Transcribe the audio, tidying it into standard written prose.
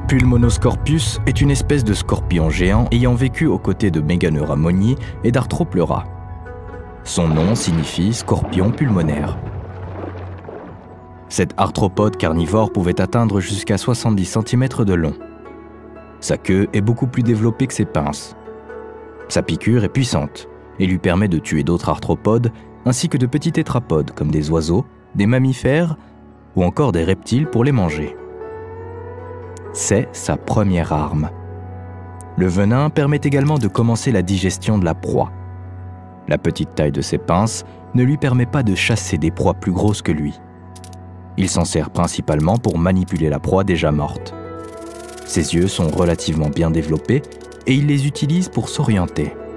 Pulmonoscorpius est une espèce de scorpion géant ayant vécu aux côtés de Meganeura monii et d'Arthropleura. Son nom signifie scorpion pulmonaire. Cet arthropode carnivore pouvait atteindre jusqu'à 70 cm de long. Sa queue est beaucoup plus développée que ses pinces. Sa piqûre est puissante et lui permet de tuer d'autres arthropodes ainsi que de petits tétrapodes comme des oiseaux, des mammifères ou encore des reptiles pour les manger. C'est sa première arme. Le venin permet également de commencer la digestion de la proie. La petite taille de ses pinces ne lui permet pas de chasser des proies plus grosses que lui. Il s'en sert principalement pour manipuler la proie déjà morte. Ses yeux sont relativement bien développés et il les utilise pour s'orienter.